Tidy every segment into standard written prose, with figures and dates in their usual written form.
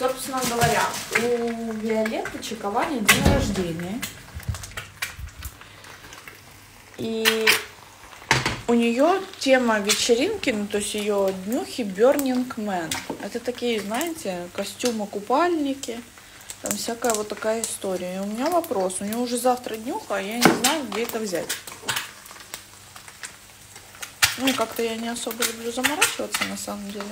Собственно говоря, у Виолетты чекование день рождения. И у нее тема вечеринки, ну то есть ее днюхи Burning Man. Это такие, знаете, костюмы, купальники, там всякая вот такая история. И у меня вопрос, у нее уже завтра днюха, а я не знаю, где это взять. Ну, как-то я не особо люблю заморачиваться на самом деле.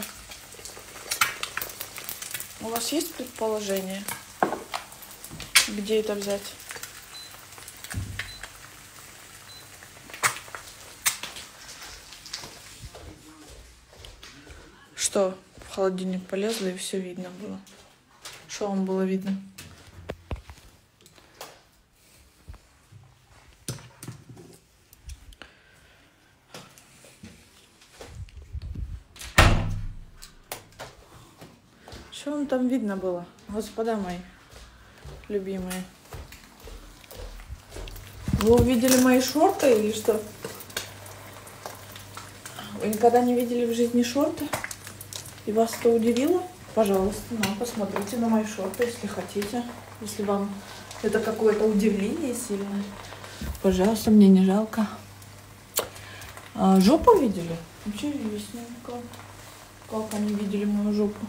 У вас есть предположение, где это взять? Что, в холодильник полезла и все видно было? Что вам было видно? Что вам там видно было, господа мои любимые? Вы увидели мои шорты или что? Вы никогда не видели в жизни шорты? И вас это удивило? Пожалуйста, посмотрите на мои шорты, если хотите. Если вам это какое-то удивление сильное. Пожалуйста, мне не жалко. Жопу видели? Интересненько. Как они видели мою жопу?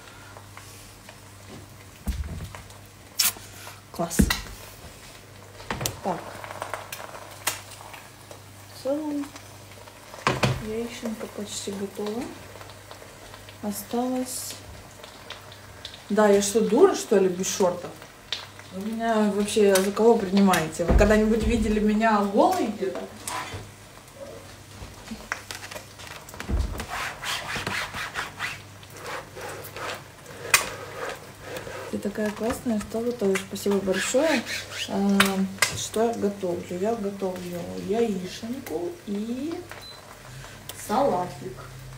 Класс. Так. В целом, яиченко почти готова. Осталось... Да, я что, дура, что ли, без шортов? Вы меня вообще за кого принимаете? Вы когда-нибудь видели меня голой где-то? Ты такая классная, что готовишь. Спасибо большое. Что я готовлю? Я готовлю яишенку и салатик.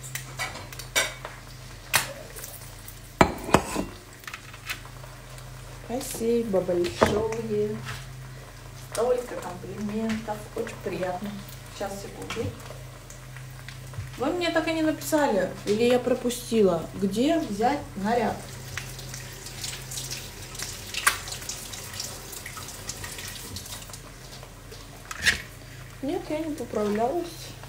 Спасибо большое. Столько комплиментов. Очень приятно. Сейчас, секунду. Вы мне так и не написали, или я пропустила, где взять наряд? Нет, я не поправлялась.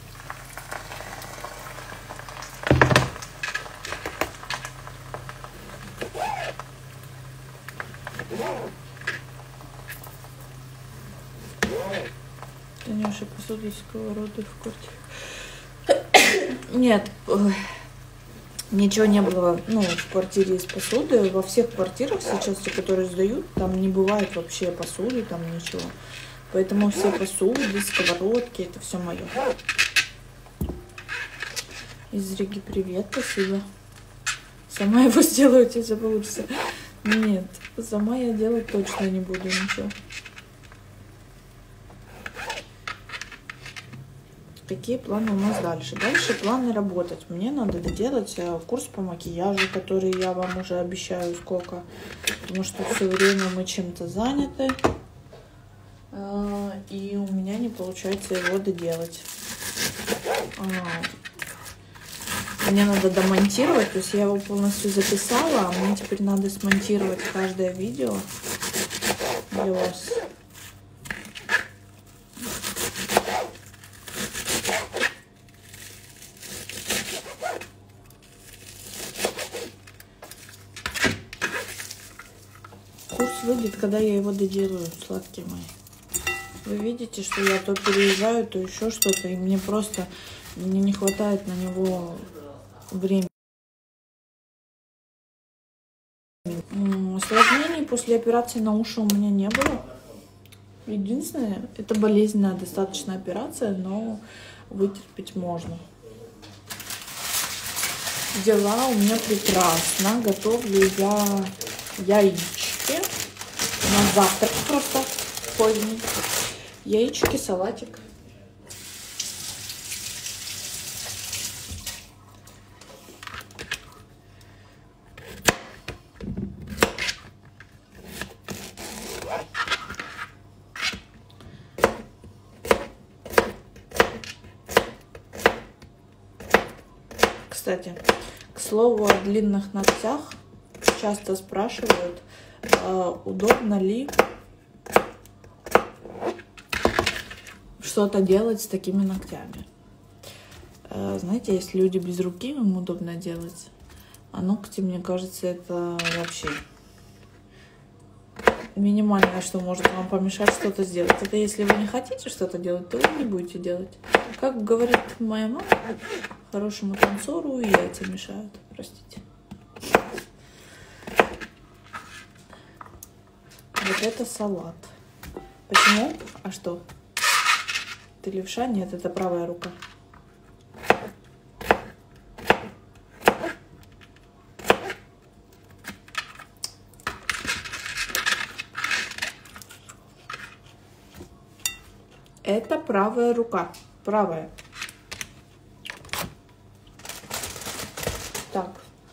Танюша, посуду из сковороды в квартире. Нет, ничего не было, в квартире из посуды. Во всех квартирах сейчас, те, которые сдают, там не бывает вообще посуды, там ничего. Поэтому все посуды, сковородки, это все мое. Из Риги привет, спасибо. Сама его сделаю, тебе все получится. Нет, сама я делать точно не буду ничего. Какие планы у нас дальше? Дальше планы работать. Мне надо доделать курс по макияжу, который я вам уже обещаю сколько. Потому что все время мы чем-то заняты. И у меня не получается его доделать. Мне надо домонтировать, то есть я его полностью записала, а мне теперь надо смонтировать каждое видео для вас. Курс выйдет, когда я его доделаю, сладкие мои. Вы видите, что я то переезжаю, то еще что-то, и мне не хватает на него времени. Осложнений после операции на уши у меня не было. Единственное, это болезненная достаточно операция, но вытерпеть можно. Дела у меня прекрасно. Готовлю я яички. На завтрак просто поздний. Яички, салатик. Кстати, к слову о длинных ногтях. часто спрашивают, удобно ли что-то делать с такими ногтями. Знаете, если люди без руки, им удобно делать, а ногти, мне кажется, это вообще минимальное, что может вам помешать что-то сделать. Это если вы не хотите что-то делать, то вы не будете делать. Как говорит моя мама, хорошему танцору яйца мешают. Простите. Вот это салат. Почему? А что? Ты левша? Нет, это правая рука. Это правая рука. Правая. Так.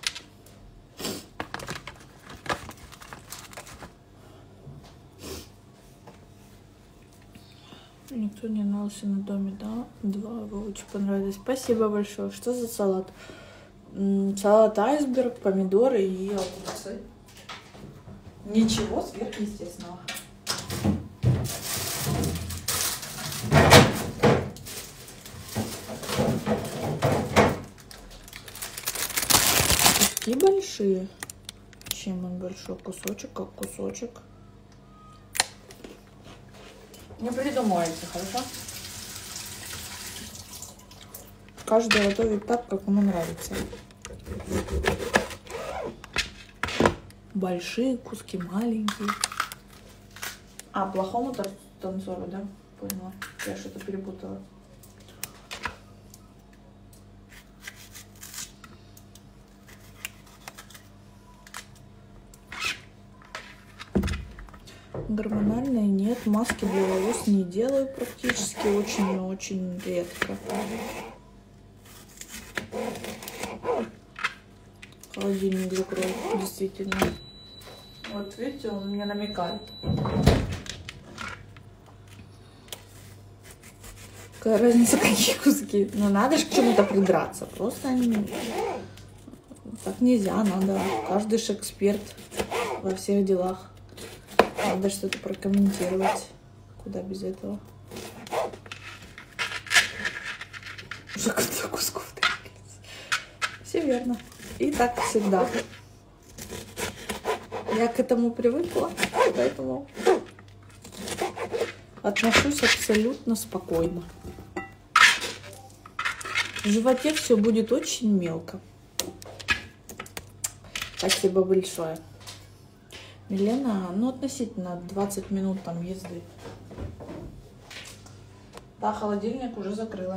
Никто не нался на доме, да? Два, вы очень понравились. Спасибо большое. Что за салат? Салат айсберг, помидоры и огурцы. Ничего сверхъестественного. Куски большие. Чем он большой? Кусочек, как кусочек. Не придумывайте, хорошо? Каждый готовит так, как ему нравится. Большие куски, маленькие. А, плохому танцору, да? Поняла. Я что-то перепутала. Гормональные нет, маски для волос не делаю практически, очень-очень редко. Холодильник закрой, действительно. Вот видите, он мне намекает. Какая разница, какие куски? Ну надо же к чему-то придраться, просто так нельзя, надо. Каждый же эксперт во всех делах. Надо что-то прокомментировать. Куда без этого? Уже куда кусков двигается. Все верно. И так всегда. Я к этому привыкла, поэтому отношусь абсолютно спокойно. В животе все будет очень мелко. Спасибо большое. Милена, ну относительно 20 минут там езды. Да, холодильник уже закрыла.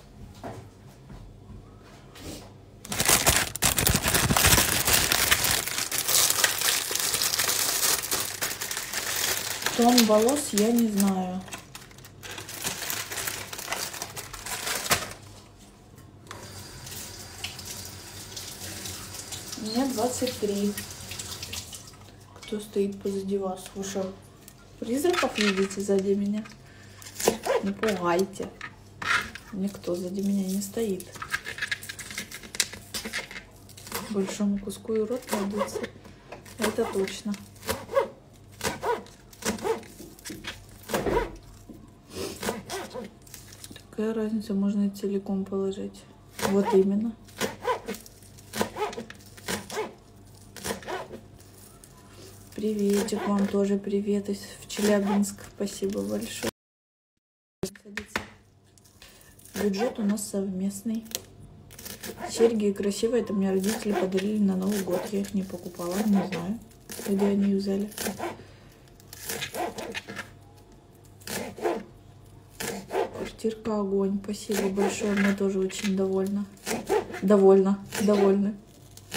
Тон волос я не знаю. Мне 23. Кто стоит позади вас? Вы что, призраков видите сзади меня? Не пугайте. Никто сзади меня не стоит. Большому куску и рот найдется. Это точно. Какая разница, можно и целиком положить. Вот именно. Приветик вам тоже, привет в Челябинск. Спасибо большое. Бюджет у нас совместный. Серьги красивые, это мне родители подарили на Новый год. Я их не покупала, не знаю, где они их взяли. Квартирка огонь. Спасибо большое, мы тоже очень довольны. Довольны.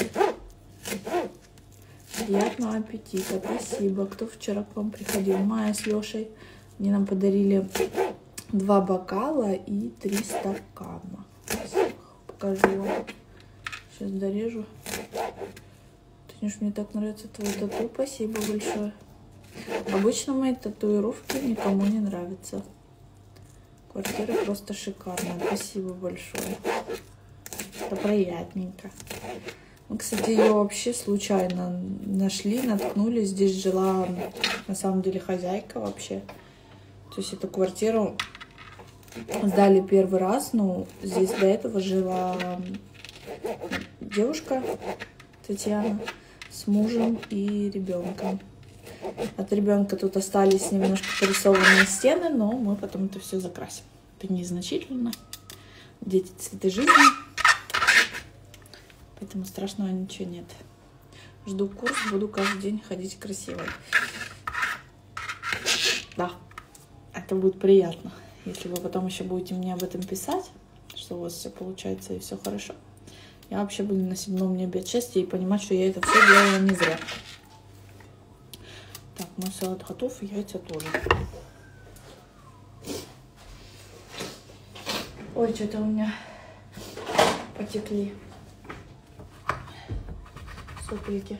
Приятного аппетита, спасибо. Кто вчера к вам приходил? Майя с Лешей. Они нам подарили 2 бокала и 3 стакана. Покажу вам. Сейчас дорежу. Танюш, мне так нравится твой тату. Спасибо большое. Обычно мои татуировки никому не нравятся. Квартира просто шикарная. Спасибо большое. Это приятненько. Мы, кстати, ее вообще случайно нашли, наткнулись. Здесь жила, на самом деле, хозяйка вообще. То есть эту квартиру сдали первый раз. Ну, здесь до этого жила девушка Татьяна с мужем и ребенком. От ребенка тут остались немножко порисованные стены, но мы потом это все закрасим. Это незначительно. Дети — цветы жизни. Поэтому страшного ничего нет. Жду курс, буду каждый день ходить красивой. Да, это будет приятно. Если вы потом еще будете мне об этом писать, что у вас все получается и все хорошо, я вообще буду на 7-м небе от счастья и понимать, что я это все делала не зря. Так, мой салат готов, и яйца тоже. Ой, что-то у меня потекли соплики.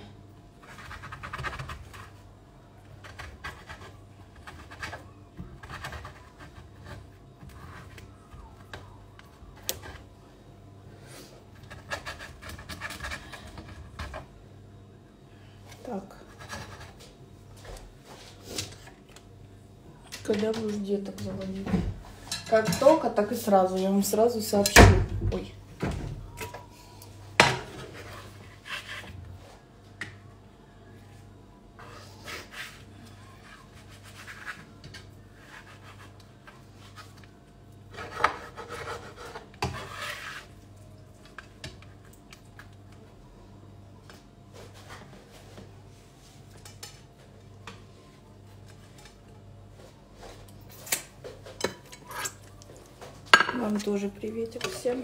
Так. Когда будешь деток заводить? Как только, так и сразу. Я вам сразу сообщу. Ой. Вам тоже приветик всем.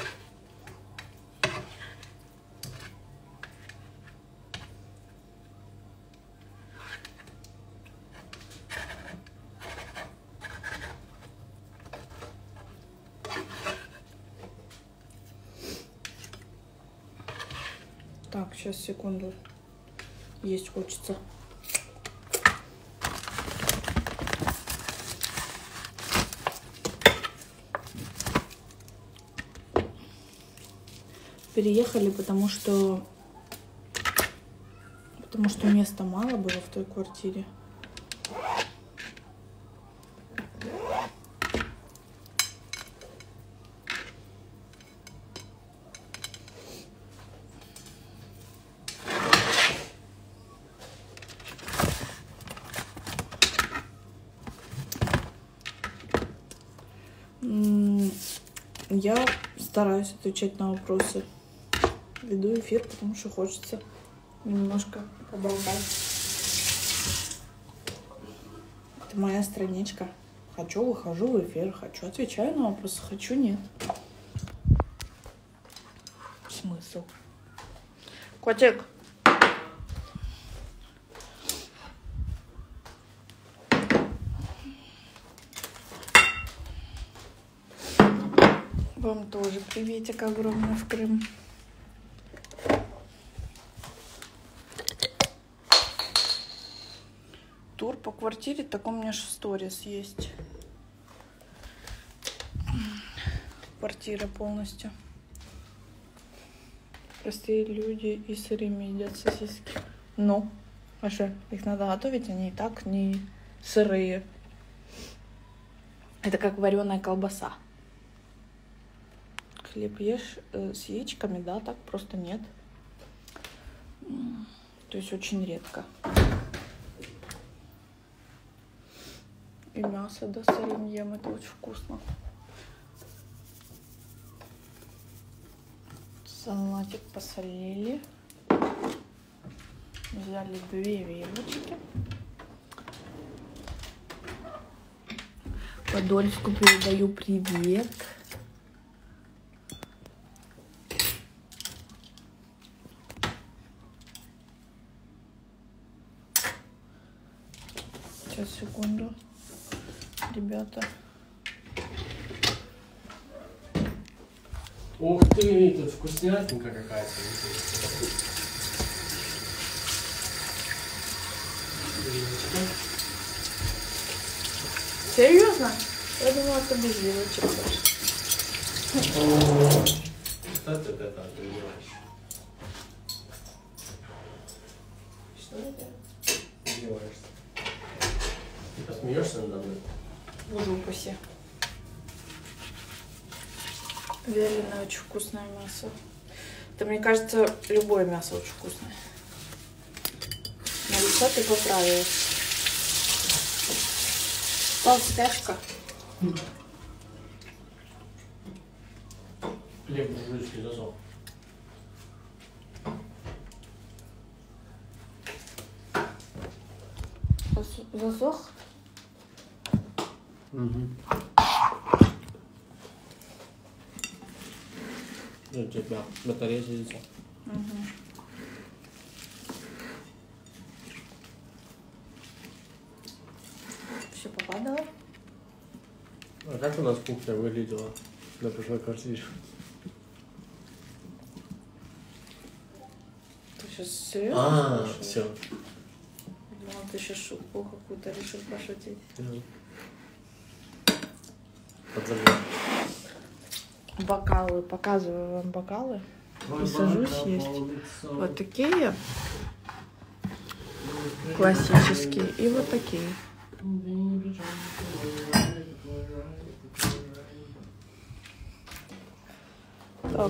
Так, сейчас, секунду. Есть хочется. Переехали, потому что места мало было в той квартире. Я стараюсь отвечать на вопросы. Веду эфир, потому что хочется немножко поболтать. Это моя страничка. Хочу, выхожу в эфир. Хочу, отвечаю на вопросы. Хочу, нет. Смысл? Котик. Вам тоже приветик огромный в Крым. Тур по квартире, так у меня же в сторис есть. Квартира полностью. Простые люди и сырыми едят сосиски. Ну, а что? Их надо готовить, они и так не сырые. Это как вареная колбаса. Хлеб ешь с яичками, да, так просто нет. То есть очень редко. И мясо, да, солим ем, это очень вкусно. Салатик посолили. Взяли 2 вилочки. Подольску передаю привет. Сейчас, секунду, ребята. Ух ты, тут вкуснятинка какая-то. Серьезно? Я думала, что без вилочек даже. Та-та-та-та, ты понимаешь. Издеваешься. Ты посмеешься надо мной? Боже упаси. Вяленое очень вкусное мясо. Это, мне кажется, любое мясо очень вкусное. На лицо ты поправилась. Толстячка. Хлеб буржуйский засох. Засох? Угу. У тебя батарея сидится. Угу. Все попадало? А как у нас кухня выглядела на прошлой квартире? Ты сейчас серьезно? Все. Думала, ты сейчас шутку какую-то решил пошутить. Подзабыл. Бокалы. Показываю вам бокалы. И сажусь есть. Вот такие классические и вот такие. Так.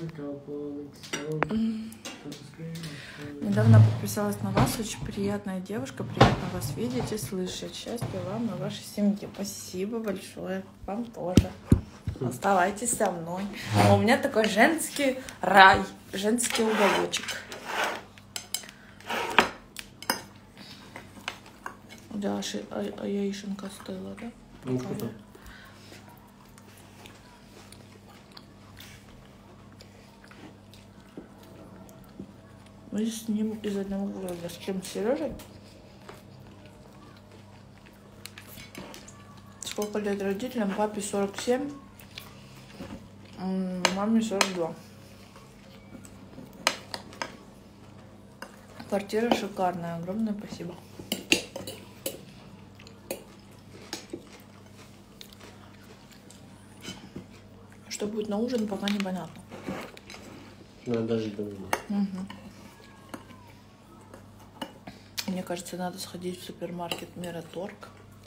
Недавно подписалась на вас. Очень приятная девушка. Приятно вас видеть и слышать. Счастья вам и вашей семье. Спасибо большое. Вам тоже. Оставайтесь со мной. У меня такой женский рай. Женский уголочек. Да, яишенка стоила, да? Ну, круто. Мы с ним из одного города. С кем? С Сережей? Сколько лет родителям? Папе 47, маме 42. Квартира шикарная. Огромное спасибо. Что будет на ужин, пока непонятно. Надо дожить до ужина. Угу. Мне кажется, надо сходить в супермаркет Мираторг.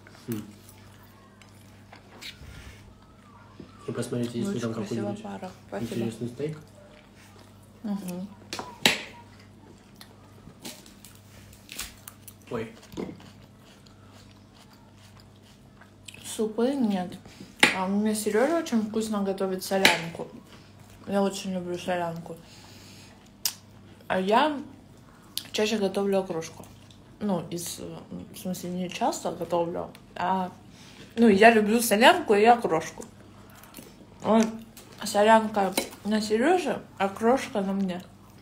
И посмотрите, есть ли там какой-нибудь пара. интересный стейк. Угу. Ой. Супы нет. А мне Сережа очень вкусно готовит солянку. Я очень люблю солянку. А я чаще готовлю окрошку. Ну, в смысле, не часто готовлю, я люблю солянку и окрошку. Вот, солянка на Сереже, окрошка на мне.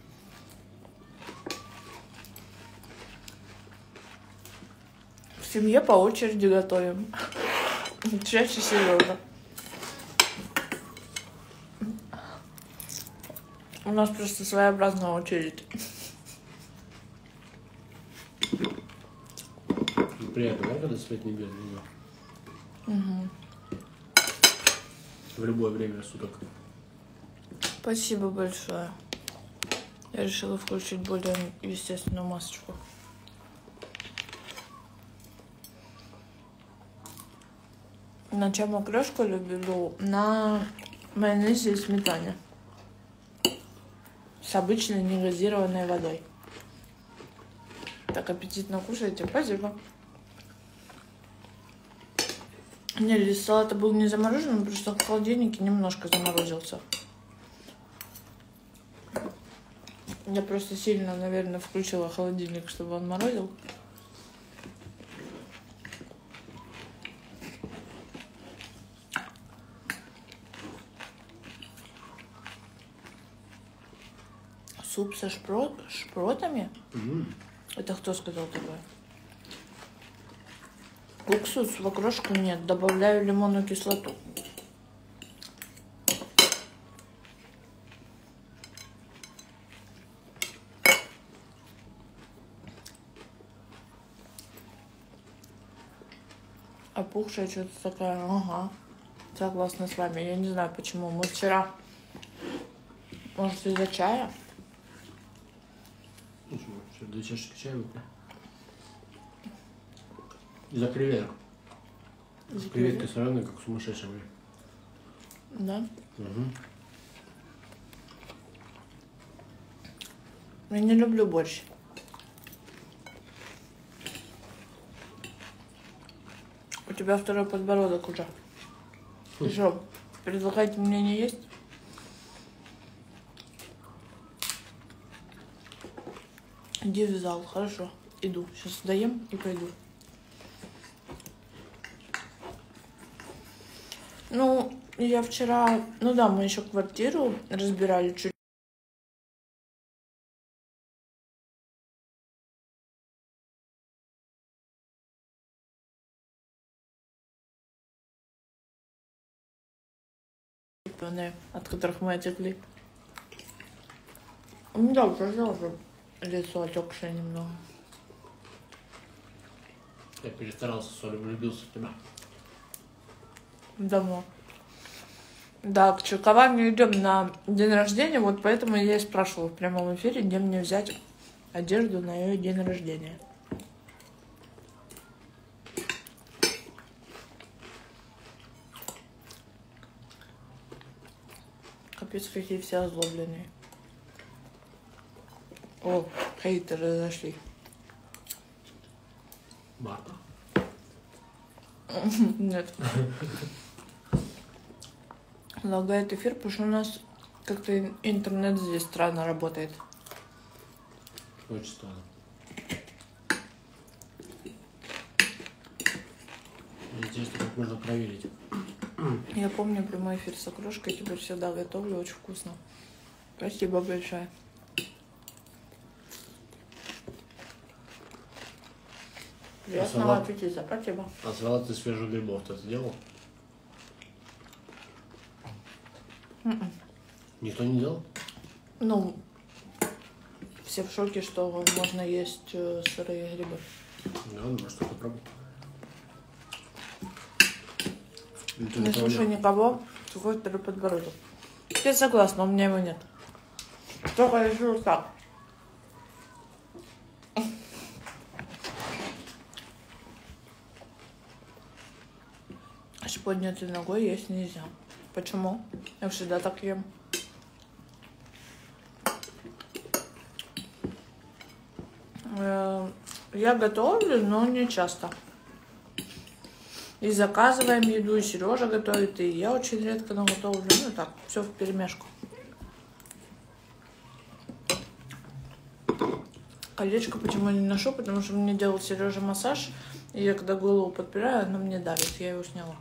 В семье по очереди готовим. Чаще Сережа. У нас просто своеобразная очередь. Приятно, да, когда свет не бедный? Угу. В любое время суток. Спасибо большое. Я решила включить более естественную масочку. На чем окрошку люблю? На майонезе и сметане. С обычной негазированной водой. Так аппетитно кушаете. Спасибо. Не, лист салата был не замороженный, потому что в холодильнике немножко заморозился. Я просто сильно, наверное, включила холодильник, чтобы он морозил. Суп со шпротами? Это кто сказал такое? Уксус в окрошку нет. Добавляю лимонную кислоту. Опухшая что-то такая. Ага. Согласна с вами. Я не знаю почему. Мы вчера, может, из-за чая? Почему вчера? 2 чашечки чая выпил. Из-за креветок. Креветки соленые, как сумасшедшие. Да? Угу. Я не люблю борщ. У тебя второй подбородок уже. Ты что, предлагаете мне не есть? Иди в зал, хорошо. Иду. Сейчас доем и пойду. Ну, я вчера... Ну да, мы еще квартиру разбирали чуть. От которых мы отекли. Ну да, уже лицо отекшее немного. Я перестарался, Соля, влюбился в тебя. Давно. Да, к Чуковане идем на день рождения, вот поэтому я и спрашивала в прямом эфире, где мне взять одежду на ее день рождения. Капец, какие все озлобленные. О, хейтеры зашли. Марта. Нет. Лагает эфир, потому что у нас как-то интернет здесь странно работает. Очень странно. Интересно, как можно проверить. Я помню прямой эфир с окрошкой, теперь всегда готовлю, очень вкусно. Спасибо большое. Приятного аппетита, спасибо. А салат из свежих грибов ты это делал? Никто не делал? Ну, все в шоке, что можно есть сырые грибы. Да, может попробовать. Не слушай никого, сухой второй подбородок. Я согласна, у меня его нет. Только решил так. С поднятой ногой есть нельзя. Почему? Я всегда так ем. Я готовлю, но не часто. И заказываем еду, и Сережа готовит, и я очень редко готовлю. Ну так, все вперемешку. Колечко почему не ношу, потому что мне делал Сережа массаж, и я когда голову подпираю, оно мне давит, я его сняла.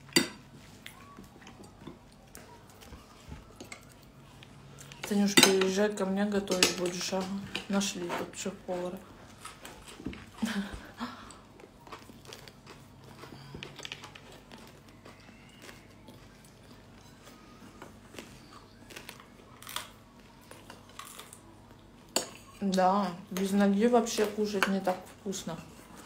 Танюш, приезжай ко мне готовить будешь, ага. Нашли тут шеф-повара. Да, без ноги вообще кушать не так вкусно.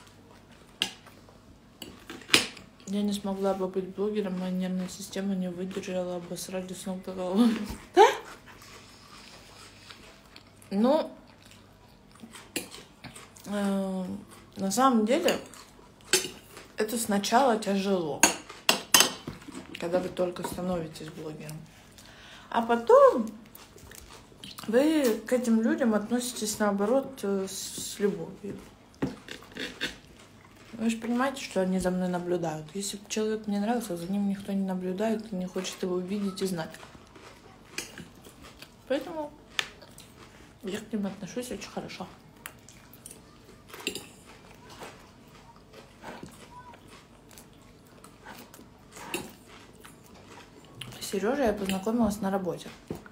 Я не смогла бы быть блогером, моя нервная система не выдержала, обосрали с ног до головы. Ну, на самом деле, это сначала тяжело, когда вы только становитесь блогером. А потом вы к этим людям относитесь, наоборот, с любовью. Вы же понимаете, что они за мной наблюдают. Если человек мне нравится, за ним никто не наблюдает, не хочет его видеть и знать. Поэтому я к ним отношусь очень хорошо. С Сережей я познакомилась на работе.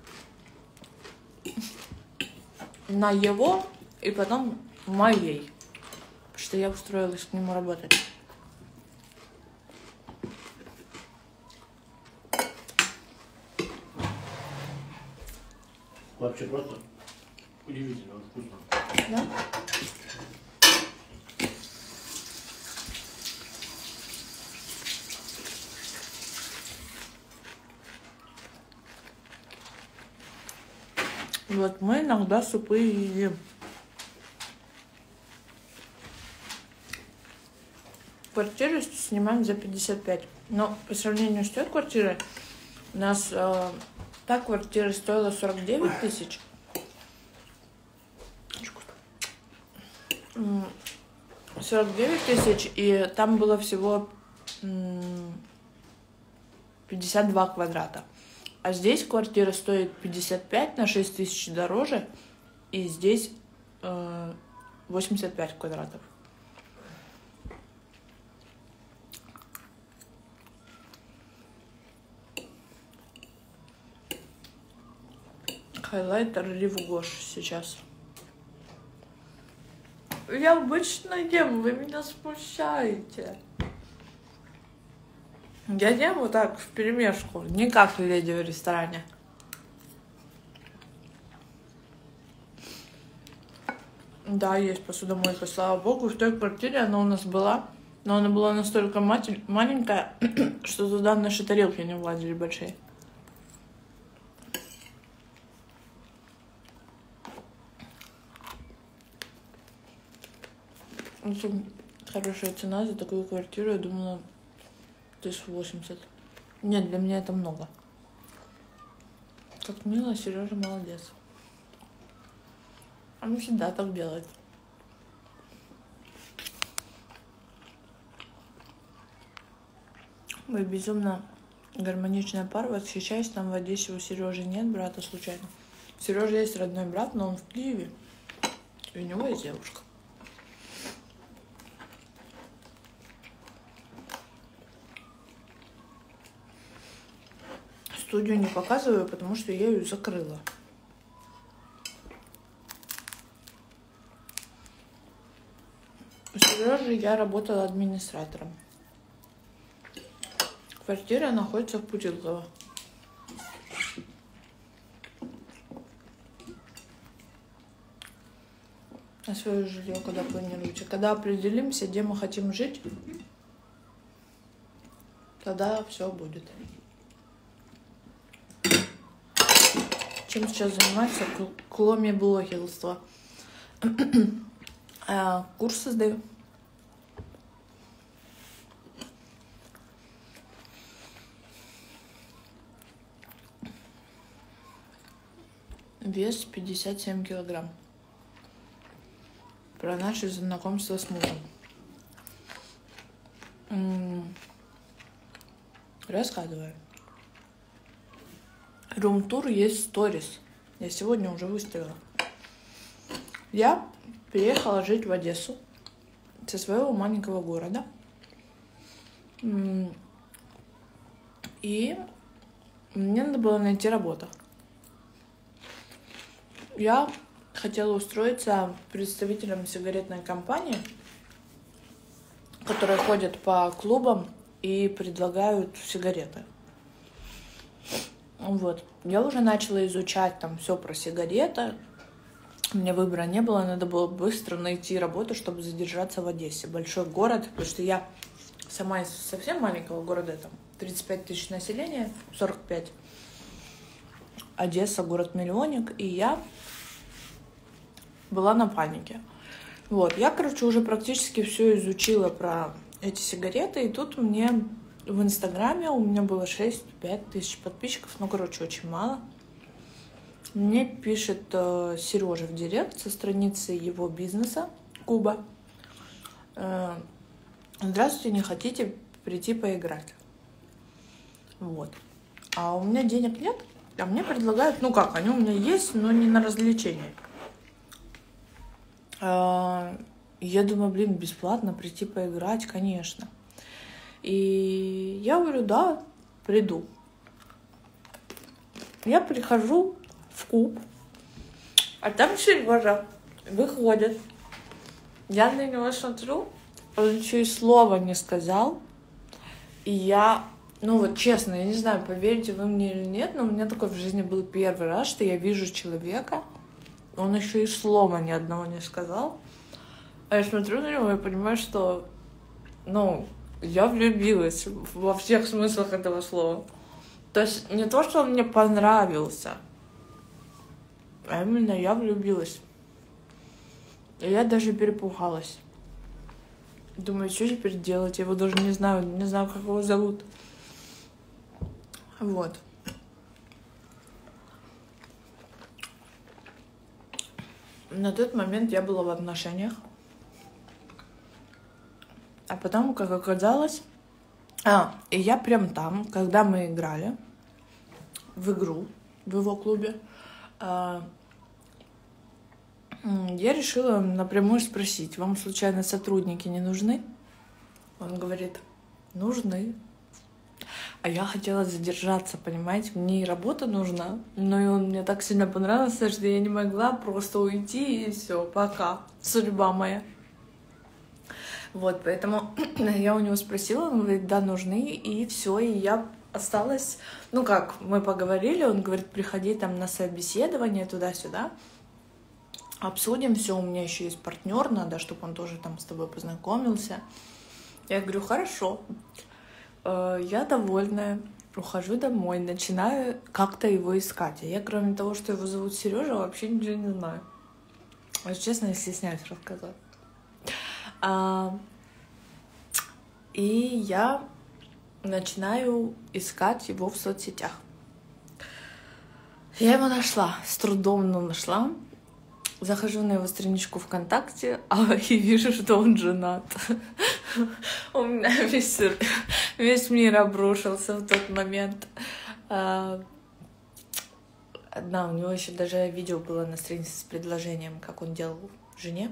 На его и потом моей. Потому что я устроилась к нему работать. Вообще просто удивительно, вкусно. Да? Вот мы иногда супы едим. квартиру снимаем за 55. Но по сравнению с той квартирой, у нас та квартира стоила 49 тысяч. 49 тысяч, и там было всего 52 квадрата. А здесь квартира стоит 55 на 6 тысяч дороже, и здесь 85 квадратов. Хайлайтер Рив Гош сейчас. Я обычно ем, вы меня смущаете. Я ем вот так вперемешку, не как леди в ресторане. Да, есть посудомойка, слава богу. В той квартире она у нас была, но она была настолько маленькая, что туда наши тарелки не влазили большие. Это хорошая цена за такую квартиру, я думала, 1080. Нет, для меня это много. Как мило, Сережа молодец. Он всегда так делает. Мы безумно гармоничная пара, восхищаюсь, там в Одессе у Сережи нет брата случайно. У Сережи есть родной брат, но он в Киеве, и у него есть девушка. Студию не показываю, потому что я ее закрыла. У Сережи я работала администратором. Квартира находится в Путилково. А свое жилье когда планируете? Когда определимся, где мы хотим жить, тогда все будет. Чем сейчас заниматься, кроме блогерства? Курсы сдаю. Вес 57 килограмм. Про наше знакомство с мужем. Рассказываю. Рум-тур есть сторис. Я сегодня уже выставила. Я переехала жить в Одессу со своего маленького города. И мне надо было найти работу. Я хотела устроиться представителем сигаретной компании, которые ходят по клубам и предлагают сигареты. Вот. Я уже начала изучать там все про сигареты. У меня выбора не было, надо было быстро найти работу, чтобы задержаться в Одессе. Большой город, потому что я сама из совсем маленького города, там 35 тысяч населения, 45. Одесса, город-миллионник, и я была на панике. Вот, я, короче, уже практически все изучила про эти сигареты, и тут мне в Инстаграме у меня было 6-5 тысяч подписчиков, ну, короче, очень мало. Мне пишет Сережа в директ со страницы его бизнеса Куба. Здравствуйте, не хотите прийти поиграть? Вот. А у меня денег нет, а мне предлагают, ну как, они у меня есть, но не на развлечения. Я думаю, блин, бесплатно прийти поиграть, конечно. И я говорю, да, приду. Я прихожу в клуб, а там Сережа выходит. Я на него смотрю, он еще и слова не сказал. И я, ну вот честно, я не знаю, поверите вы мне или нет, но у меня такое в жизни был первый раз, что я вижу человека, он еще и слова ни одного не сказал. А я смотрю на него и понимаю, что, ну, я влюбилась во всех смыслах этого слова. То есть не то, что он мне понравился, а именно я влюбилась. И я даже перепугалась. Думаю, что теперь делать? Я его даже не знаю, как его зовут. Вот. На тот момент я была в отношениях. А потом, как оказалось... и я прям там, когда мы играли в игру в его клубе, я решила напрямую спросить: вам случайно сотрудники не нужны? Он говорит: нужны. А я хотела задержаться, понимаете, мне и работа нужна, но и он мне так сильно понравился, что я не могла просто уйти, и все, пока, судьба моя. Вот, поэтому я у него спросила, он говорит: да, нужны, и все, и я осталась, ну как, мы поговорили, он говорит: приходи там на собеседование туда-сюда, обсудим все, у меня еще есть партнер, надо, чтобы он тоже там с тобой познакомился. Я говорю: хорошо. Я довольная, ухожу домой, начинаю как-то его искать. А я, кроме того, что его зовут Сережа, вообще ничего не знаю. Вот честно, я стесняюсь рассказать. И я начинаю искать его в соцсетях. Я его нашла, с трудом, но нашла. Захожу на его страничку ВКонтакте, и вижу, что он женат. У меня весь мир обрушился в тот момент. Да, у него еще даже видео было на странице с предложением, как он делал жене.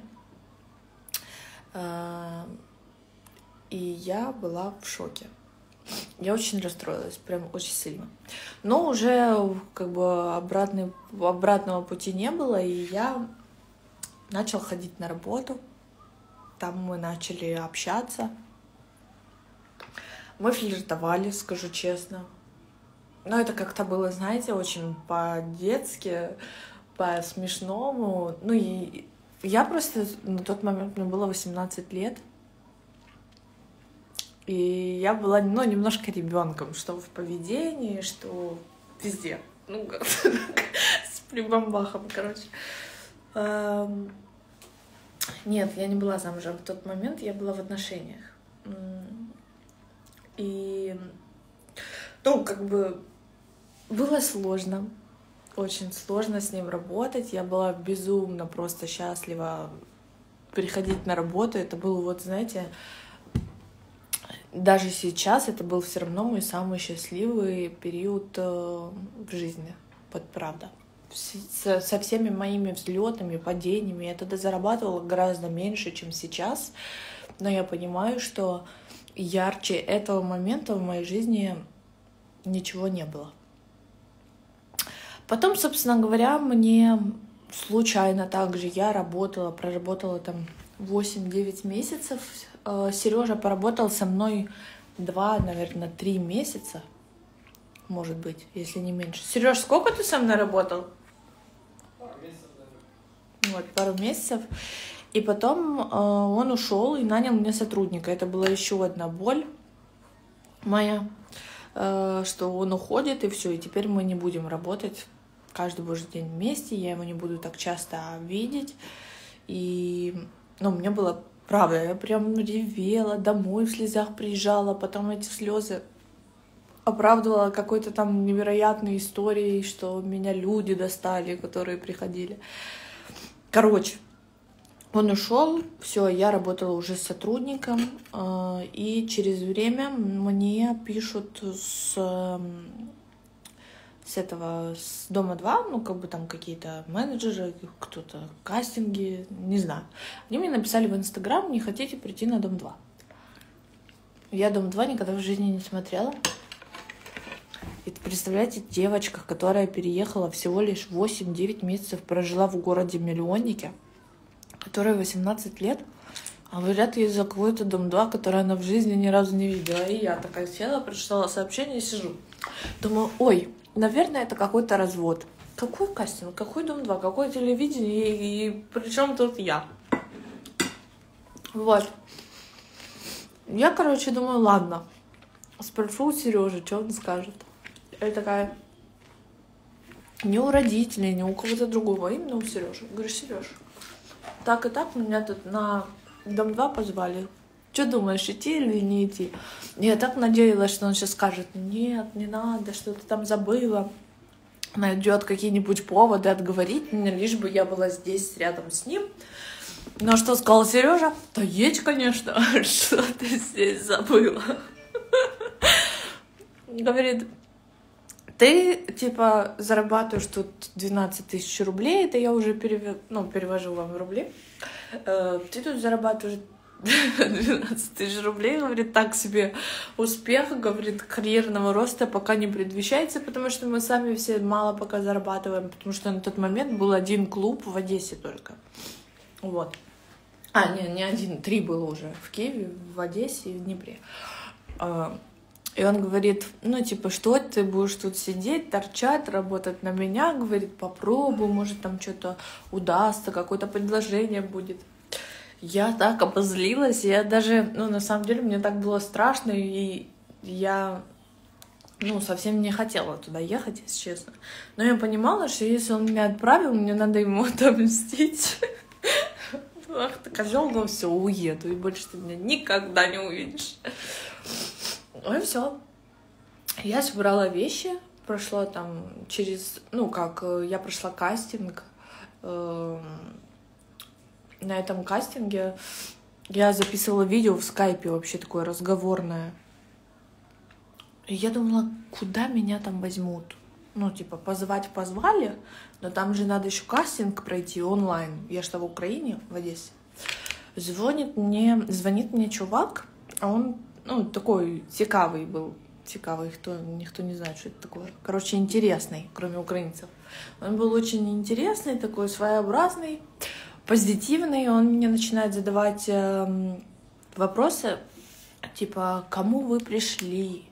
И я была в шоке. Я очень расстроилась, прям очень сильно. Но уже как бы обратного пути не было, и я начала ходить на работу. Там мы начали общаться. Мы флиртовали, скажу честно. Но это как-то было, знаете, очень по-детски, по-смешному. Ну и я просто на тот момент, мне было 18 лет. И я была, ну, немножко ребенком, что в поведении, что везде. Ну, как с прибамбахом, короче. Нет, я не была замужем в тот момент, я была в отношениях. И, ну, как бы было сложно, очень сложно с ним работать. Я была безумно просто счастлива приходить на работу. Это был, вот, знаете, даже сейчас это был все равно мой самый счастливый период в жизни, вот правда. Со всеми моими взлетами, падениями я тогда зарабатывала гораздо меньше, чем сейчас, но я понимаю, что ярче этого момента в моей жизни ничего не было. Потом, собственно говоря, мне случайно также я проработала там 8-9 месяцев. Сережа поработал со мной 2, наверное, 3 месяца, может быть, если не меньше. Сереж, сколько ты со мной работал? Пару месяцев, Вот, пару месяцев. И потом он ушел и нанял мне сотрудника. Это была еще одна боль моя, что он уходит, и все. И теперь мы не будем работать каждый божий день вместе. Я его не буду так часто видеть. И, ну, мне было правда, я прям ревела, домой в слезах приезжала, потом эти слезы оправдывала какой-то там невероятной историей, что меня люди достали, которые приходили. Короче, он ушел, все, я работала уже с сотрудником, и через время мне пишут с Дома 2, ну, как бы там какие-то менеджеры, кто-то, кастинги, не знаю. Они мне написали в Инстаграм: не хотите прийти на Дом 2? Я Дом 2 никогда в жизни не смотрела. И представляете, девочка, которая переехала всего лишь 8-9 месяцев, прожила в городе-миллионнике, которой 18 лет, а говорят ей за какой-то Дом 2, который она в жизни ни разу не видела. И я такая села, прочитала сообщение и сижу. Думаю: ой, наверное, это какой-то развод. Какой кастинг? Какой Дом 2? Какое телевидение? И при чем тут я? Вот. Я, короче, думаю, ладно. Спрошу у Сережи, что он скажет. Я такая: не у родителей, не у кого-то другого, а именно у Сережи. Говорю: Сереж, так и так меня тут на Дом 2 позвали. Что думаешь, идти или не идти? Я так надеялась, что он сейчас скажет: нет, не надо, что ты там забыла. Найдет какие-нибудь поводы отговорить меня, лишь бы я была здесь рядом с ним. Но что сказал Сережа? Да едь, конечно, что ты здесь забыла. Говорит: ты, типа, зарабатываешь тут 12 тысяч рублей, это я уже перевожу вам в рубли. Ты тут зарабатываешь 12 тысяч рублей, говорит, так себе успех, говорит, карьерного роста пока не предвещается, потому что мы сами все мало пока зарабатываем, потому что на тот момент был один клуб в Одессе только. Вот. Не один, 3 было уже в Киеве, в Одессе и в Днепре. И он говорит: ну, типа, что ты будешь тут сидеть, торчать, работать на меня? Говорит, попробуй, может, там что-то удастся, какое-то предложение будет. Я так обозлилась, я даже, на самом деле, мне так было страшно, и я, совсем не хотела туда ехать, если честно. Но я понимала, что если он меня отправил, мне надо ему отомстить. Ах ты козел, но все, уеду, и больше ты меня никогда не увидишь. Ну и все. Я собрала вещи, прошла там я прошла кастинг. На этом кастинге я записывала видео в скайпе, вообще такое разговорное. И я думала, куда меня там возьмут? Позвать позвали, но там же надо еще кастинг пройти онлайн. Я же в Украине, в Одессе. Звонит мне чувак, а он, такой цікавый был. Цікавый, никто не знает, что это такое. Короче, интересный, кроме украинцев. Он был очень интересный, такой своеобразный, позитивный. Он мне начинает задавать вопросы, типа, кому вы пришли,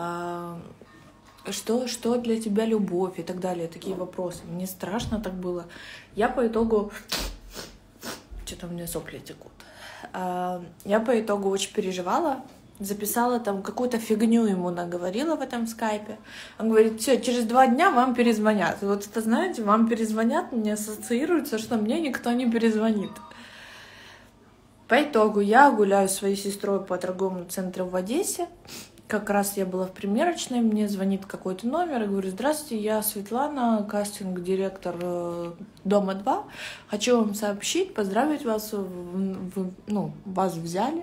что для тебя любовь и так далее, такие вопросы. Мне страшно так было. Я по итогу... Что-то у меня сопли текут. Я по итогу очень переживала, записала там какую-то фигню ему наговорила в этом скайпе. Он говорит: все, через 2 дня вам перезвонят. И вот это, знаете, вам перезвонят, мне ассоциируется, что мне никто не перезвонит. По итогу я гуляю со своей сестрой по торговому центру в Одессе. Как раз я была в примерочной, мне звонит какой-то номер и говорю: здравствуйте, я Светлана, кастинг-директор Дома 2. Хочу вам сообщить, поздравить вас, вас взяли.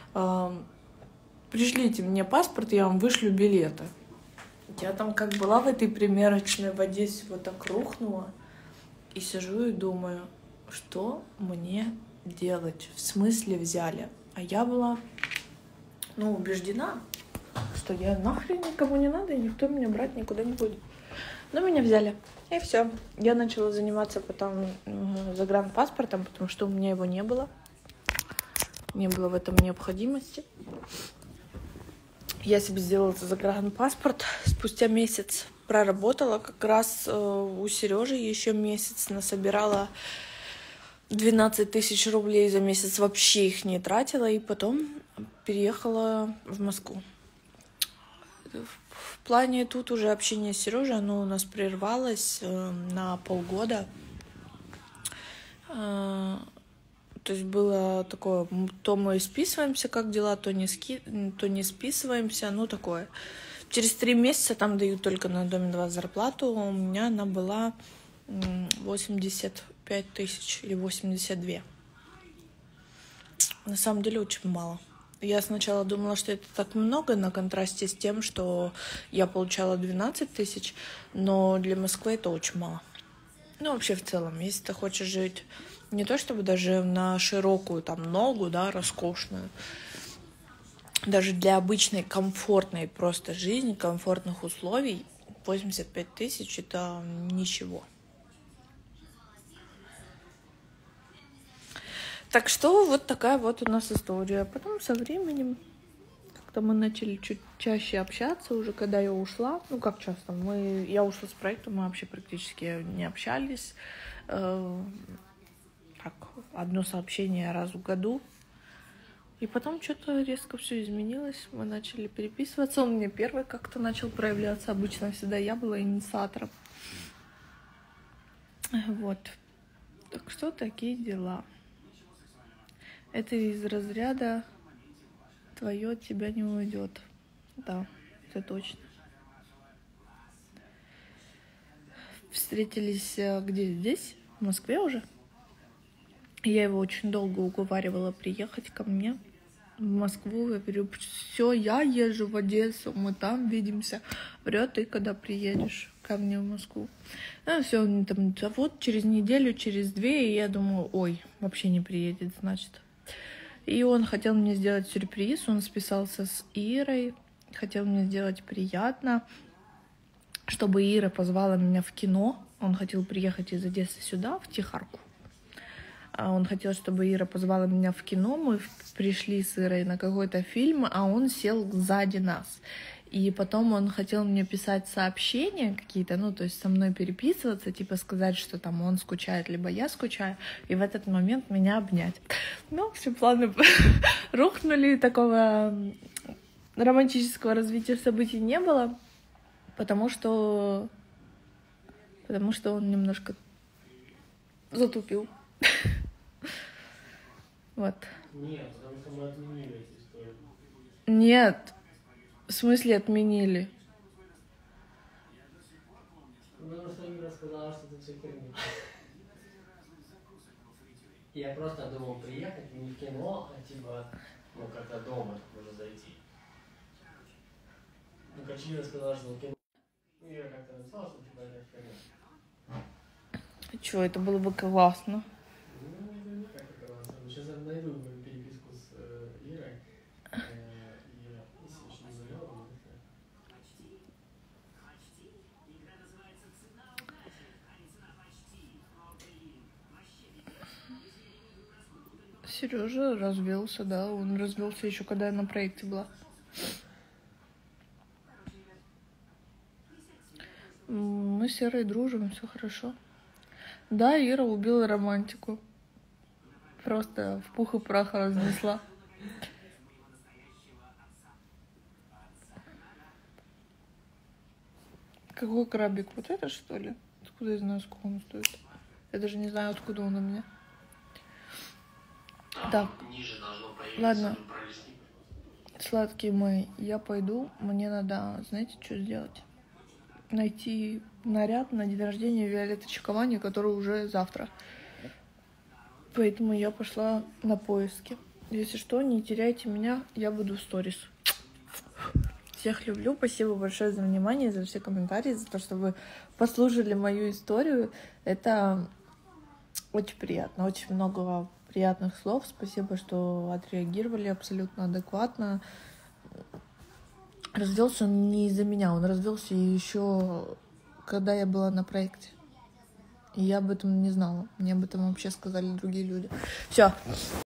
Пришлите мне паспорт, я вам вышлю билеты. Я там как была в этой примерочной в Одессе, вот так рухнула. И сижу и думаю, что мне делать? В смысле взяли? А я была, убеждена, что я нахрен никому не надо, и никто меня брать никуда не будет. Но меня взяли. И все. Я начала заниматься потом загранпаспортом, потому что у меня его не было. Не было в этом необходимости. Я себе сделала загранпаспорт. Спустя месяц проработала. Как раз у Сережи еще месяц насобирала 12 тысяч рублей за месяц. Вообще их не тратила. И потом переехала в Москву. В плане тут уже общение с Сережей, оно у нас прервалось на полгода. То есть было такое, то мы списываемся, как дела, то не списываемся, такое. Через 3 месяца там дают только на Доме 2 зарплату. У меня она была 85 тысяч или 82. На самом деле очень мало. Я сначала думала, что это так много, на контрасте с тем, что я получала 12 тысяч, но для Москвы это очень мало. Вообще в целом, если ты хочешь жить не то чтобы даже на широкую ногу, роскошную, даже для обычной комфортной просто жизни, комфортных условий, 85 тысяч это ничего. Так что вот такая вот у нас история. Потом со временем как-то мы начали чуть чаще общаться уже, когда я ушла. Как часто? Я ушла с проекта, мы вообще практически не общались. Одно сообщение раз в году. И потом что-то резко все изменилось. Мы начали переписываться. Он мне первый как-то начал проявляться. Обычно всегда я была инициатором. Вот. Так что такие дела. Это из разряда твое от тебя не уйдет. Да, это точно. Встретились где? Здесь? В Москве уже? Я его очень долго уговаривала приехать ко мне в Москву. Я говорю, все, я езжу в Одессу, мы там видимся. Врет, ты когда приедешь ко мне в Москву? Ну, все, он там, а вот через неделю, через 2, и я думаю, ой, вообще не приедет, значит. И он хотел мне сделать сюрприз, он списался с Ирой, хотел мне сделать приятно, чтобы Ира позвала меня в кино. Он хотел приехать из Одессы сюда, в Тихарку. Он хотел, чтобы Ира позвала меня в кино. Мы пришли с Ирой на какой-то фильм, а он сел сзади нас. И потом он хотел мне писать сообщения какие-то, ну, то есть со мной переписываться, типа сказать, что там он скучает, либо я скучаю, и в этот момент меня обнять. Ну, все планы рухнули, такого романтического развития событий не было, потому что он немножко затупил. Вот. Нет, потому что мы отменили эту историю. Нет. В смысле отменили? Потому что Ира сказала, что это все херня. Я просто думал приехать не в кино, а типа, ну, как-то дома уже зайти. Ну, Качина сказала, что в кино. Ира как-то написала, что типа это херня. Чё, это было бы классно. Ну, это не как это классно. Сейчас я найду мою переписку с Ирой. Если еще не завела, Сережа развелся, да, он развелся еще когда я на проекте была. Мы с Ирой дружим, все хорошо. Да, Ира убила романтику. Просто в пух и прах разнесла. Какой крабик? Вот это, что ли? Откуда я знаю, сколько он стоит? Я даже не знаю, откуда он у меня. Так, ладно. Сладкий мой, я пойду. Мне надо, знаете, что сделать? Найти наряд на день рождения Виолетты Чаковани, который уже завтра. Поэтому я пошла на поиски. Если что, не теряйте меня, я буду в сторис. Всех люблю, спасибо большое за внимание, за все комментарии, за то, что вы послушали мою историю. Это очень приятно, очень много приятных слов. Спасибо, что отреагировали абсолютно адекватно. Развелся он не из-за меня, он развелся еще когда я была на проекте. И я об этом не знала. Мне об этом вообще сказали другие люди. Все.